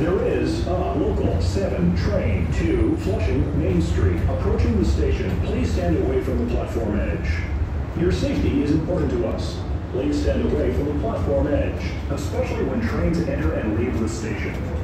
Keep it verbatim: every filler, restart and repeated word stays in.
There is a local seven train to Flushing Main Street. Approaching the station, please stand away from the platform edge. Your safety is important to us. Please stand away from the platform edge, especially when trains enter and leave the station.